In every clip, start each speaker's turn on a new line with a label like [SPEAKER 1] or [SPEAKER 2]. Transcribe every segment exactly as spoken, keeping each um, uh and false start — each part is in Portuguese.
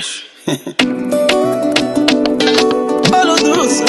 [SPEAKER 1] Cash. Alô, Dulce.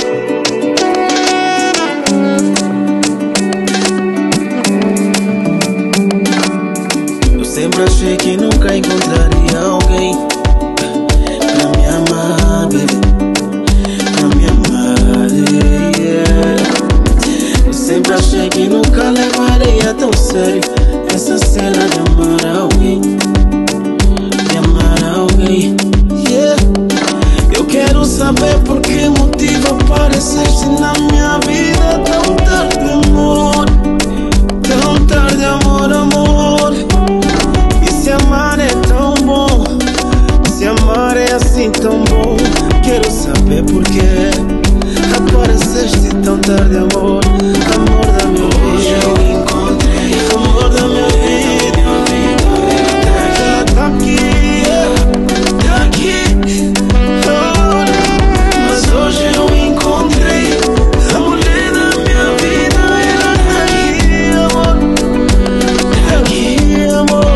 [SPEAKER 1] Eu sempre achei que nunca encontraria alguém pra me amar, baby, pra me amar, yeah. Eu sempre achei que nunca levaria tão sério essa cena de amar alguém, de amar alguém, yeah. Eu quero saber por que motivo apareceste na minha vida tão tarde, amor, tão tarde, amor, amor. E se amar é tão bom, se amar é assim tão bom, quero saber por que apareceste tão tarde, amor, amor da minha vida. Hoje eu encontrei amor da minha vida, ela tá aqui, tá aqui, oh, mas hoje eu encontrei a mulher da minha vida, ela tá aqui, amor, tá aqui, amor.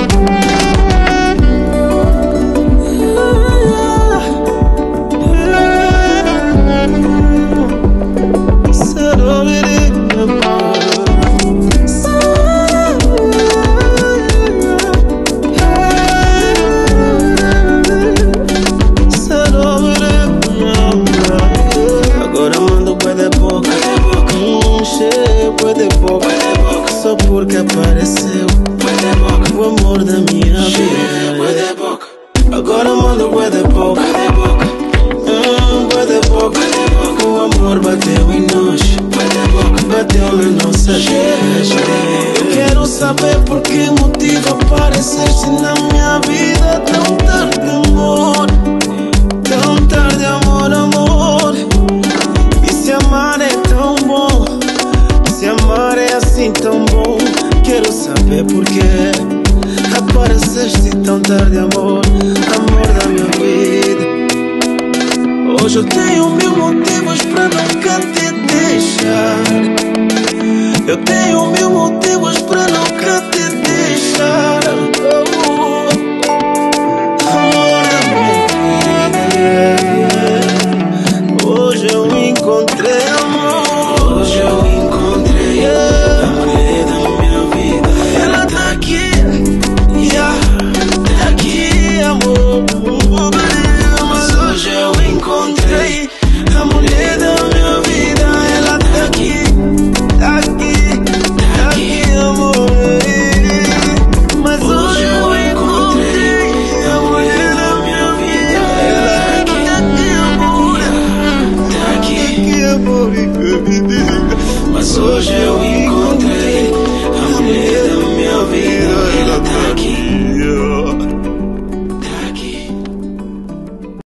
[SPEAKER 1] Agora mando bué de boca, hum, cheio bué de boca, só porque apareceu o amor da minha vida. Agora mando bué de boca, hum, bué de boca, o amor bateu em nós, bateu na nossa gente. Eu quero saber por que motivo apareceste na minha vida tão tarde, amor, tão tarde, amor, amor. E se amar é tão bom, se amar é assim tão bom, quero saber por que apareceste tão tarde, amor, amor da minha vida. Hoje eu tenho mil motivos pra nunca te deixar, eu tenho mil motivos pra nunca te deixar.